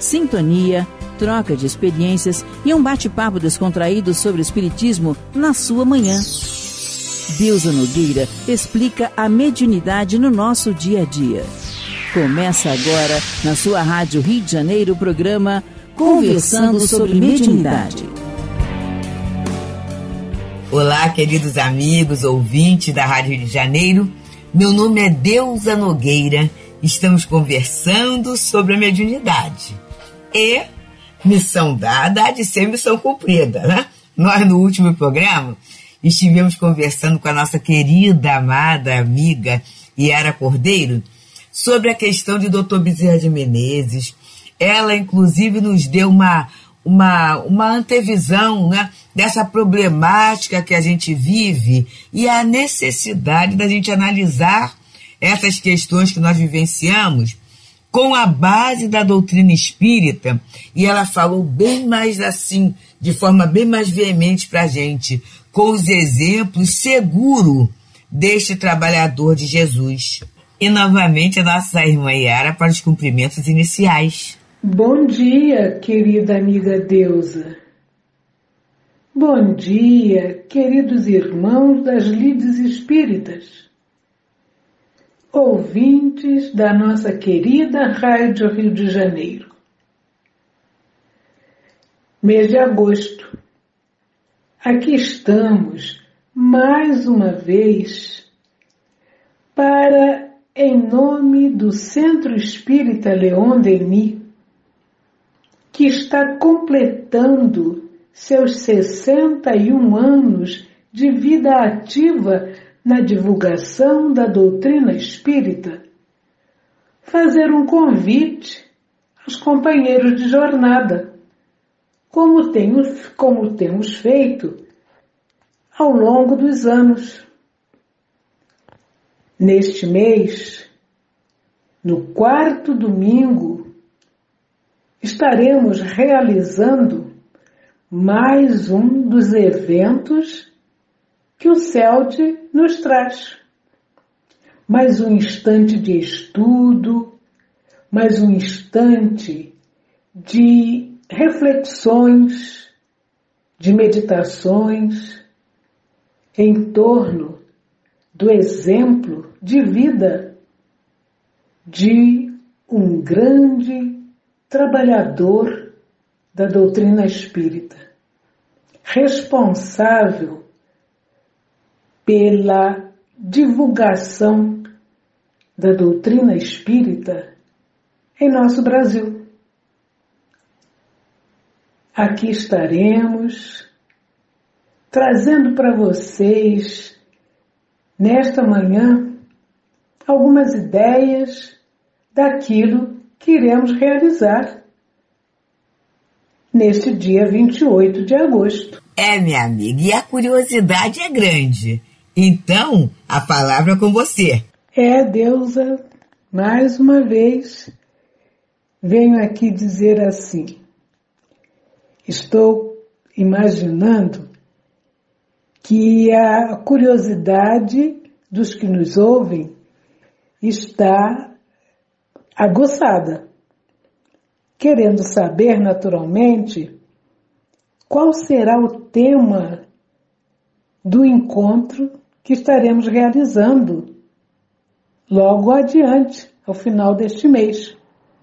sintonia, troca de experiências e um bate-papo descontraído sobre o espiritismo na sua manhã. Deusa Nogueira explica a mediunidade no nosso dia a dia. Começa agora, na sua Rádio Rio de Janeiro, o programa Conversando sobre Mediunidade. Olá, queridos amigos, ouvintes da Rádio Rio de Janeiro. Meu nome é Deusa Nogueira. Estamos conversando sobre a mediunidade. E missão dada há de ser missão cumprida, né? Nós, no último programa, estivemos conversando com a nossa querida, amada amiga Yara Cordeiro sobre a questão de Dr. Bezerra de Menezes. Ela, inclusive, nos deu uma antevisão, né, dessa problemática que a gente vive e a necessidade da gente analisar essas questões que nós vivenciamos com a base da doutrina espírita. E ela falou bem mais assim, de forma bem mais veemente para a gente, com os exemplos seguros deste trabalhador de Jesus. E novamente a nossa irmã Yara para os cumprimentos iniciais. Bom dia, querida amiga Deusa. Bom dia, queridos irmãos das lides espíritas, ouvintes da nossa querida Rádio Rio de Janeiro. Mês de agosto. Aqui estamos, mais uma vez, para, em nome do Centro Espírita Leon Denis, que está completando seus 61 anos de vida ativa na divulgação da doutrina espírita, fazer um convite aos companheiros de jornada, como temos feito ao longo dos anos. Neste mês, no quarto domingo, estaremos realizando mais um dos eventos que o CELT nos traz. Mais um instante de estudo, mais um instante de reflexões, de meditações em torno do exemplo de vida de um grande trabalhador da doutrina espírita, responsável pela divulgação da doutrina espírita em nosso Brasil. Aqui estaremos trazendo para vocês, nesta manhã, algumas ideias daquilo que iremos realizar neste dia 28 de agosto. Minha amiga, e a curiosidade é grande. Então, a palavra é com você. Deusa, mais uma vez, venho aqui dizer assim. Estou imaginando que a curiosidade dos que nos ouvem está aguçada, querendo saber naturalmente qual será o tema do encontro que estaremos realizando logo adiante, ao final deste mês.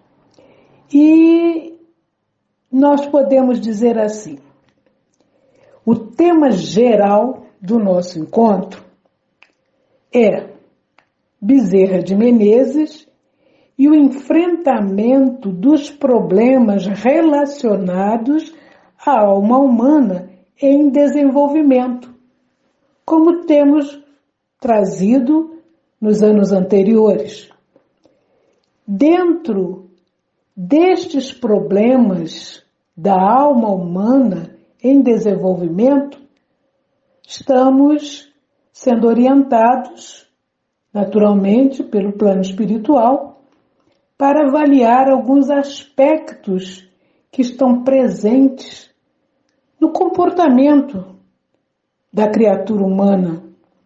E nós podemos dizer assim, o tema geral do nosso encontro é Bezerra de Menezes e o enfrentamento dos problemas relacionados à alma humana em desenvolvimento, como temos trazido nos anos anteriores. Dentro destes problemas da alma humana em desenvolvimento, estamos sendo orientados, naturalmente, pelo plano espiritual, para avaliar alguns aspectos que estão presentes no comportamento da criatura humana,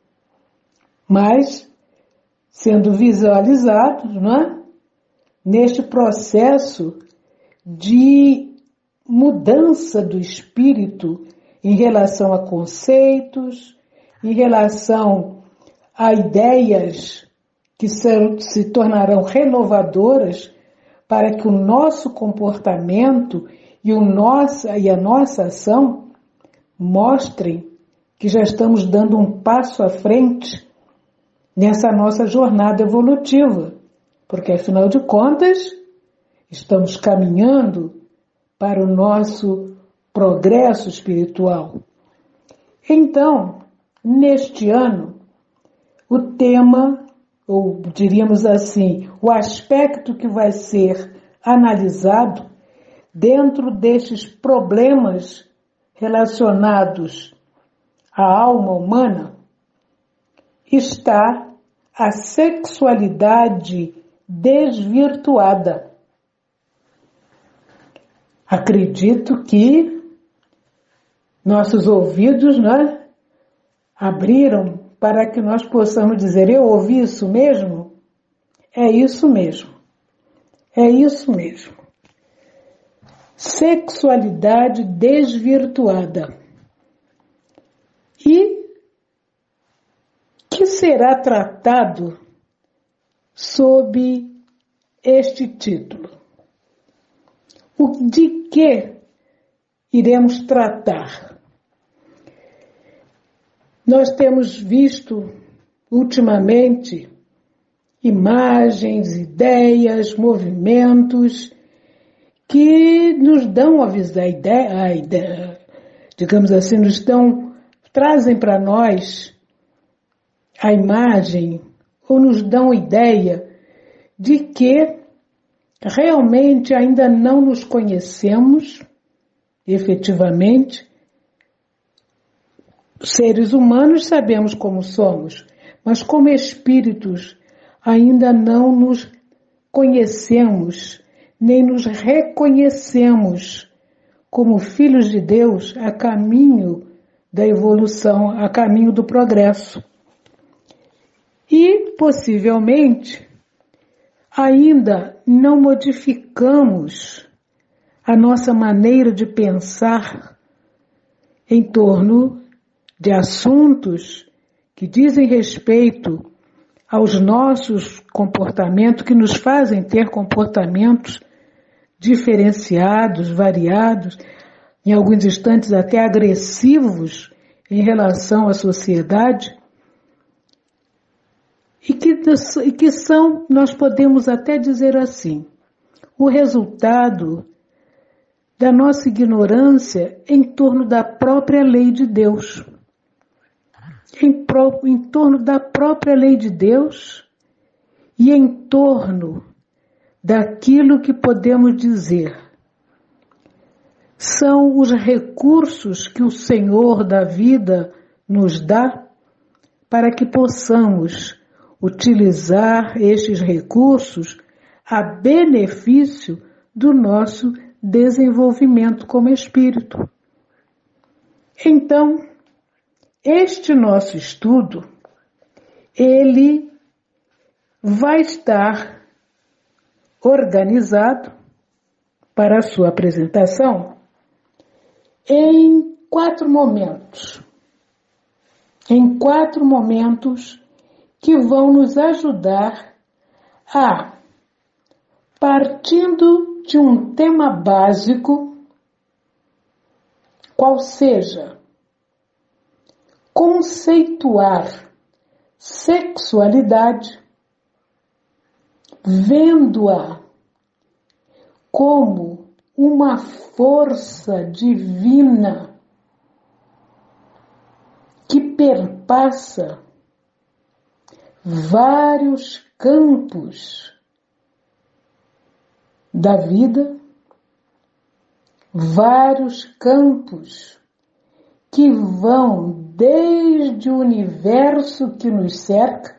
mas sendo visualizados, não é? Neste processo de mudança do espírito em relação a conceitos, em relação a ideias que se tornarão renovadoras para que o nosso comportamento e a nossa ação mostrem que já estamos dando um passo à frente nessa nossa jornada evolutiva, porque afinal de contas estamos caminhando para o nosso progresso espiritual. Então, neste ano, o tema, ou diríamos assim, o aspecto que vai ser analisado dentro destes problemas relacionados à alma humana está a sexualidade desvirtuada. Acredito que nossos ouvidos, né, abriram para que nós possamos dizer: eu ouvi isso mesmo? É isso mesmo. É isso mesmo. Sexualidade desvirtuada. E que será tratado sob este título? De que iremos tratar? Nós temos visto ultimamente imagens, ideias, movimentos que nos dão a ideia, digamos assim, trazem para nós a imagem ou nos dão ideia de que realmente ainda não nos conhecemos efetivamente. Seres humanos sabemos como somos, mas como espíritos ainda não nos conhecemos, nem nos reconhecemos como filhos de Deus a caminho da evolução, a caminho do progresso. E, possivelmente, ainda não modificamos a nossa maneira de pensar em torno de assuntos que dizem respeito aos nossos comportamentos, que nos fazem ter comportamentos diferenciados, variados, em alguns instantes até agressivos em relação à sociedade, e que são, nós podemos até dizer assim, o resultado da nossa ignorância em torno da própria lei de Deus. Em torno da própria lei de Deus e em torno daquilo que podemos dizer são os recursos que o Senhor da vida nos dá para que possamos utilizar estes recursos a benefício do nosso desenvolvimento como espírito. Então, este nosso estudo, ele vai estar organizado para a sua apresentação em 4 momentos. Em 4 momentos que vão nos ajudar a, partindo de um tema básico, qual seja conceituar sexualidade, vendo-a como uma força divina que perpassa vários campos da vida, vários campos que vão desde o universo que nos cerca,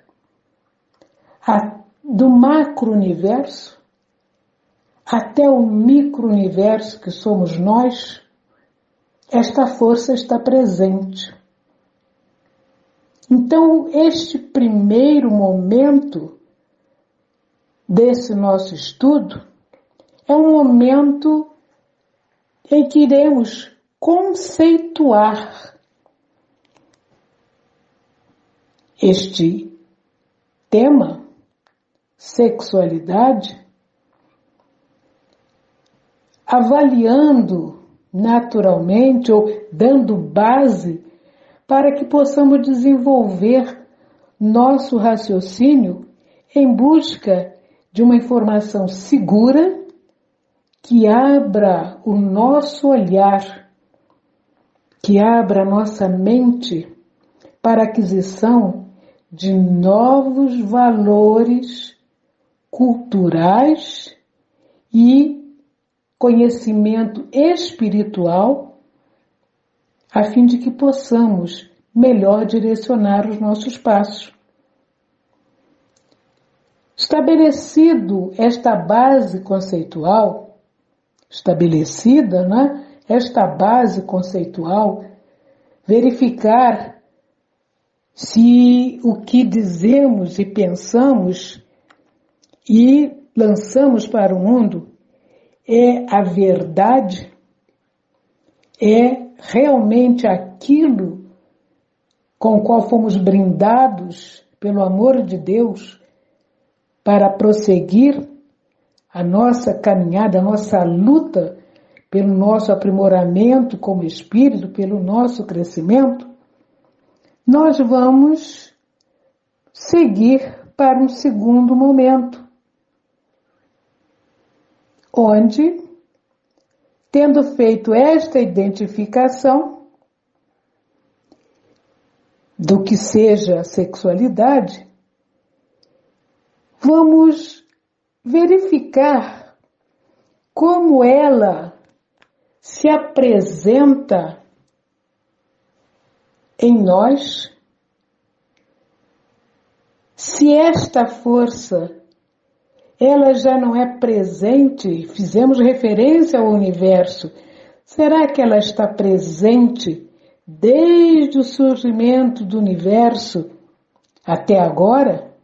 do macro-universo, até o micro-universo que somos nós. Esta força está presente. Então, este primeiro momento desse nosso estudo é um momento em que iremos conceituar este tema, sexualidade, avaliando naturalmente ou dando base para que possamos desenvolver nosso raciocínio em busca de uma informação segura que abra o nosso olhar, que abra a nossa mente para a aquisição de novos valores culturais e conhecimento espiritual, a fim de que possamos melhor direcionar os nossos passos. Estabelecido esta base conceitual, verificar se o que dizemos e pensamos e lançamos para o mundo é a verdade, é realmente aquilo com o qual fomos brindados pelo amor de Deus para prosseguir a nossa caminhada, a nossa luta pelo nosso aprimoramento como espírito, pelo nosso crescimento, nós vamos seguir para um segundo momento, onde, tendo feito esta identificação do que seja a sexualidade, vamos verificar como ela se apresenta em nós, se esta força ela já não é presente, fizemos referência ao universo, será que ela está presente desde o surgimento do universo até agora?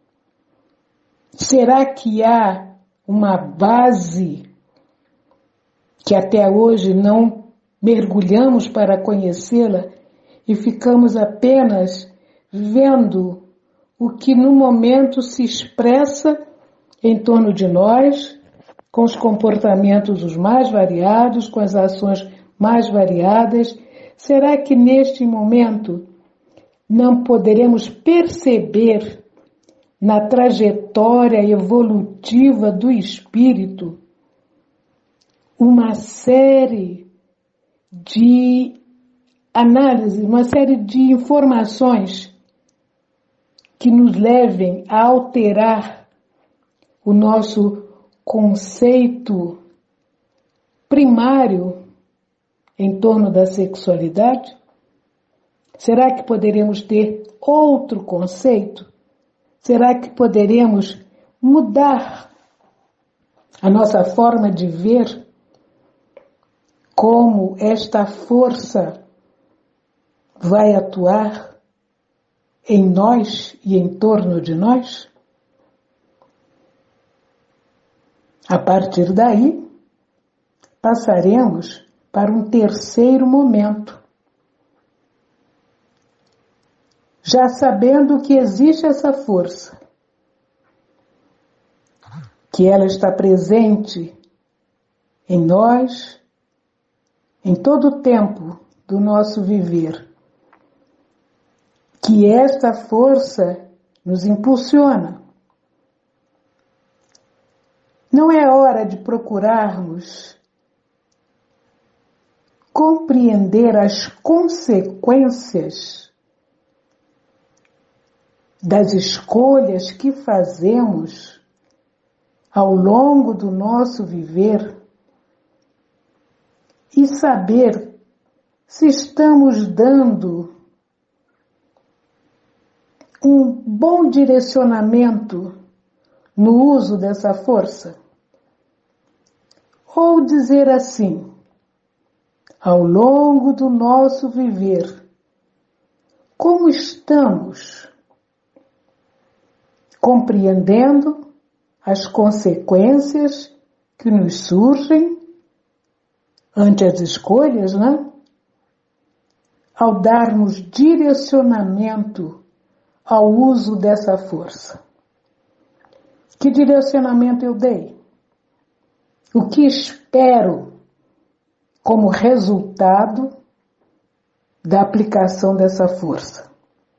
Será que há uma base que até hoje não mergulhamos para conhecê-la e ficamos apenas vendo o que no momento se expressa em torno de nós, com os comportamentos os mais variados, com as ações mais variadas? Será que neste momento não poderemos perceber na trajetória evolutiva do espírito uma série de análises, uma série de informações que nos levem a alterar o nosso conceito primário em torno da sexualidade? Será que poderemos ter outro conceito? Será que poderemos mudar a nossa forma de ver como esta força vai atuar em nós e em torno de nós? A partir daí, passaremos para um terceiro momento. Já sabendo que existe essa força, que ela está presente em nós, em todo o tempo do nosso viver, que esta força nos impulsiona. Não é hora de procurarmos compreender as consequências das escolhas que fazemos ao longo do nosso viver e saber se estamos dando um bom direcionamento no uso dessa força? Ou dizer assim, ao longo do nosso viver, como estamos compreendendo as consequências que nos surgem ante as escolhas, né? Ao darmos direcionamento ao uso dessa força. Que direcionamento eu dei? O que espero como resultado da aplicação dessa força?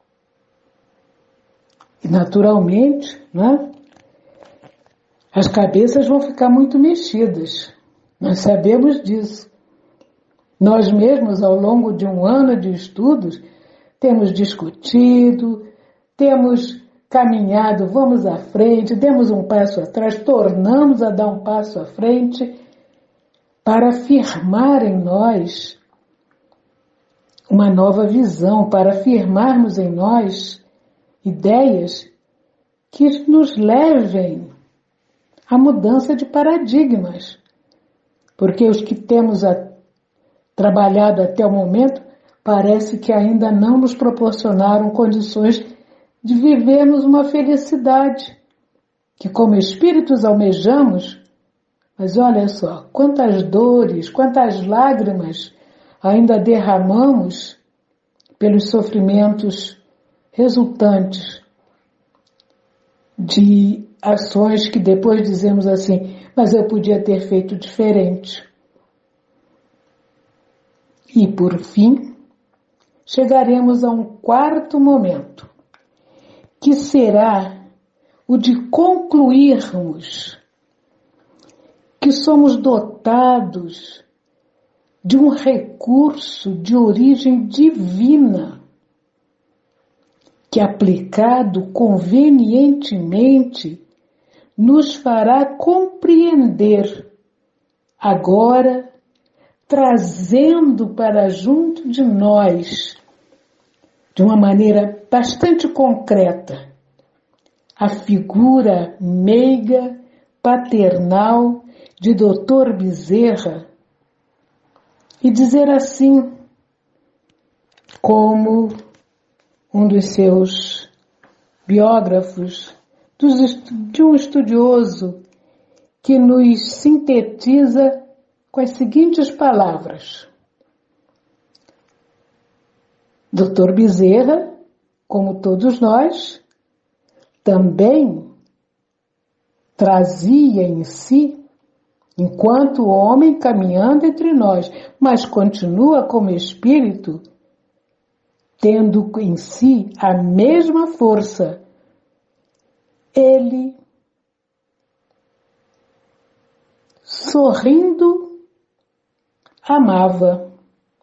E naturalmente, né, as cabeças vão ficar muito mexidas. Nós sabemos disso. Nós mesmos, ao longo de um ano de estudos, temos discutido, temos caminhado, vamos à frente, demos um passo atrás, tornamos a dar um passo à frente para afirmar em nós uma nova visão, para afirmarmos em nós ideias que nos levem à mudança de paradigmas. Porque os que temos trabalhado até o momento parece que ainda não nos proporcionaram condições de vivermos uma felicidade que como espíritos almejamos, mas olha só, quantas dores, quantas lágrimas ainda derramamos pelos sofrimentos resultantes de ações que depois dizemos assim, mas eu podia ter feito diferente. E por fim, chegaremos a um quarto momento, que será o de concluirmos que somos dotados de um recurso de origem divina, que aplicado convenientemente nos fará compreender agora, trazendo para junto de nós, de uma maneira bastante concreta, a figura meiga, paternal de Dr. Bezerra, e dizer assim, como um dos seus biógrafos, de um estudioso que nos sintetiza com as seguintes palavras. Dr. Bezerra, como todos nós, também trazia em si, enquanto homem caminhando entre nós, mas continua como espírito, tendo em si a mesma força. Ele, sorrindo, amava.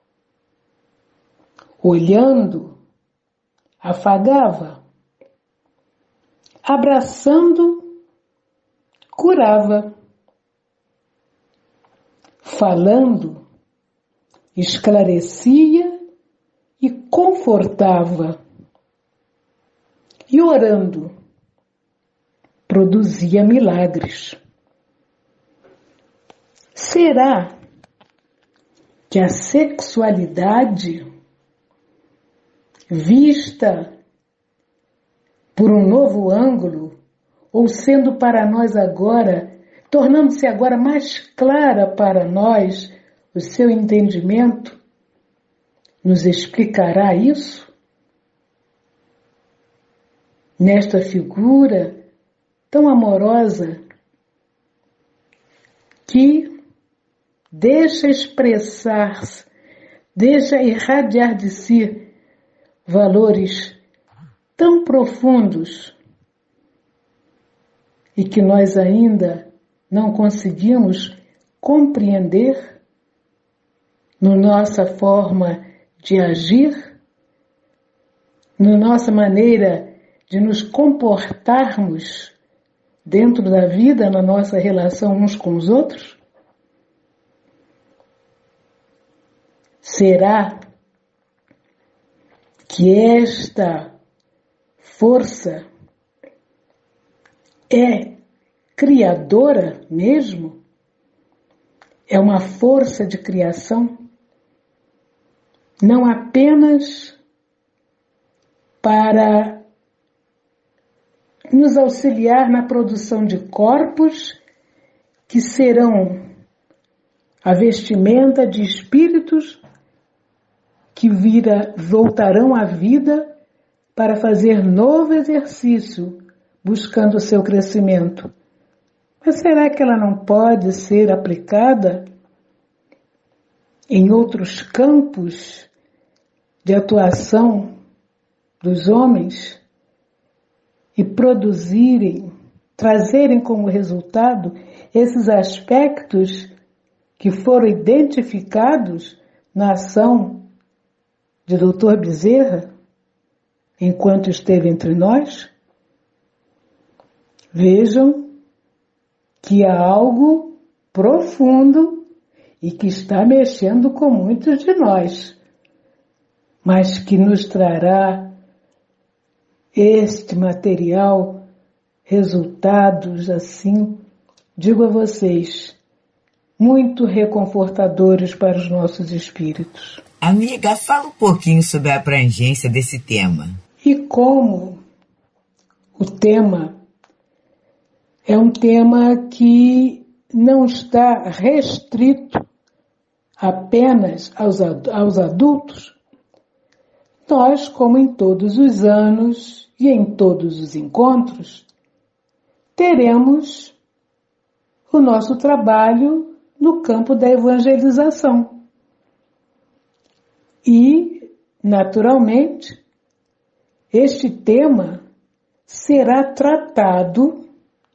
Olhando, afagava. Abraçando, curava. Falando, esclarecia e confortava. E orando, produzia milagres. Será que a sexualidade, vista por um novo ângulo, ou sendo para nós agora, tornando-se agora mais clara para nós o seu entendimento, nos explicará isso? Nesta figura tão amorosa que deixa expressar-se, deixa irradiar de si valores tão profundos e que nós ainda não conseguimos compreender na nossa forma de agir, na nossa maneira de nos comportarmos dentro da vida, na nossa relação uns com os outros? Será que esta força é criadora mesmo? É uma força de criação? Não apenas para nos auxiliar na produção de corpos que serão a vestimenta de espíritos que voltarão à vida para fazer novo exercício, buscando o seu crescimento. Mas será que ela não pode ser aplicada em outros campos de atuação dos homens e trazerem como resultado esses aspectos que foram identificados na ação de Dr. Bezerra, enquanto esteve entre nós? Vejam que há algo profundo e que está mexendo com muitos de nós, mas que nos trará este material, resultados assim, digo a vocês, muito reconfortadores para os nossos espíritos. Amiga, fala um pouquinho sobre a abrangência desse tema. E como o tema é um tema que não está restrito apenas aos adultos, nós, como em todos os anos e em todos os encontros, teremos o nosso trabalho no campo da evangelização. E, naturalmente, este tema será tratado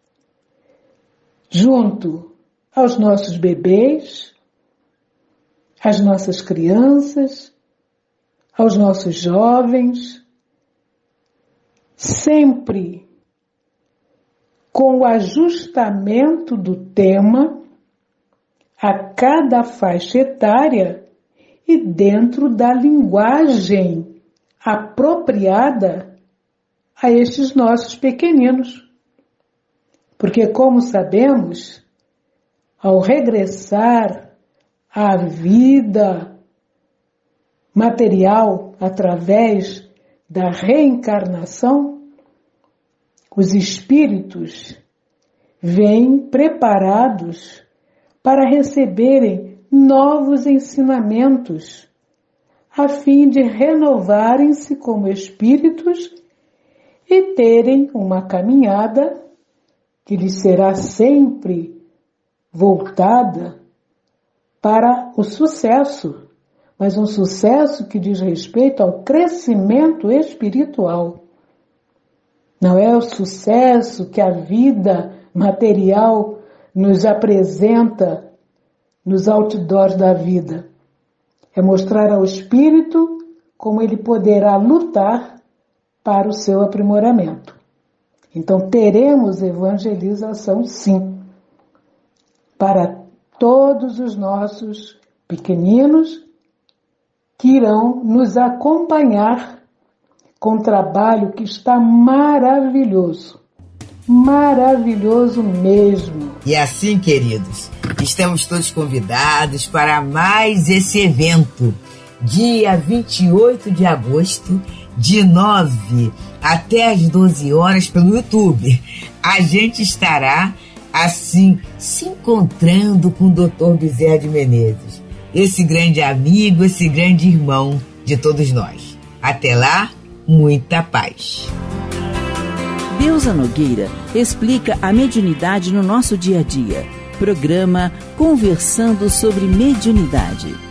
junto aos nossos bebês, às nossas crianças, aos nossos jovens, sempre com o ajustamento do tema a cada faixa etária e dentro da linguagem apropriada a estes nossos pequeninos. Porque, como sabemos, ao regressar à vida material através da reencarnação, os espíritos vêm preparados para receberem novos ensinamentos, a fim de renovarem-se como espíritos e terem uma caminhada que lhes será sempre voltada para o sucesso, mas um sucesso que diz respeito ao crescimento espiritual. Não é o sucesso que a vida material nos apresenta nos outdoors da vida. É mostrar ao espírito como ele poderá lutar para o seu aprimoramento. Então teremos evangelização, sim, para todos os nossos pequeninos que irão nos acompanhar com um trabalho que está maravilhoso. Maravilhoso mesmo. E assim, queridos, estamos todos convidados para mais esse evento, dia 28 de agosto, de 9 até as 12 horas pelo YouTube. A gente estará, assim, se encontrando com o Dr. Bezerra de Menezes, esse grande amigo, esse grande irmão de todos nós. Até lá, muita paz. Deusa Nogueira explica a mediunidade no nosso dia a dia. Programa Conversando sobre Mediunidade.